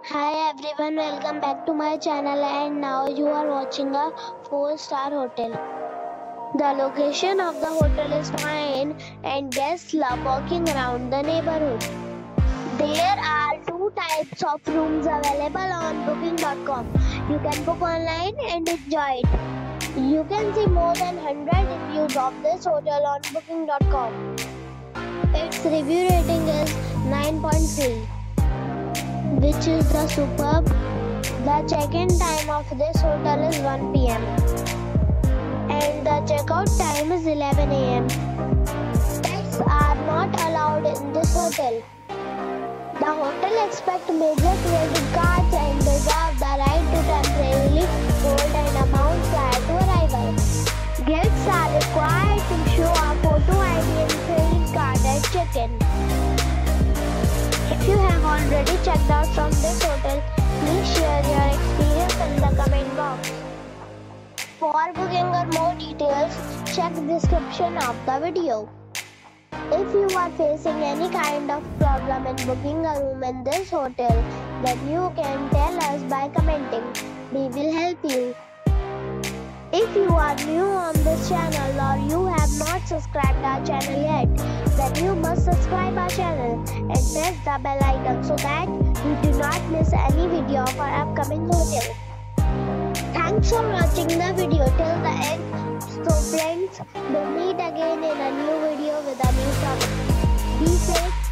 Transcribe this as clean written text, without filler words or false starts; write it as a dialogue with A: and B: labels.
A: Hi everyone, welcome back to my channel and now you are watching a 4-star hotel. The location of the hotel is fine and guests love walking around the neighborhood. There are two types of rooms available on booking.com. You can book online and enjoy it. You can see more than 100 reviews of this hotel on booking.com. Its review rating is 9.3. which is the superb. The check-in time of this hotel is 1 p.m. and the checkout time is 11 a.m. Pets are not allowed in this hotel. The hotel accepts major credit cards and reserves the right to temporarily hold an amount prior to arrival. Guests are required to show a photo ID and credit card at check-in. If you have already checked out from this hotel, please share your experience in the comment box. For booking or more details, check the description of the video. If you are facing any kind of problem in booking a room in this hotel, then you can tell us by commenting. We will help you. If you are new on this channel or you have not subscribed our channel yet, then you must subscribe our channel and press the bell icon so that you do not miss any video of our upcoming hotel. Thanks for watching the video till the end. So friends, we'll meet again in a new video with a new topic. Be safe.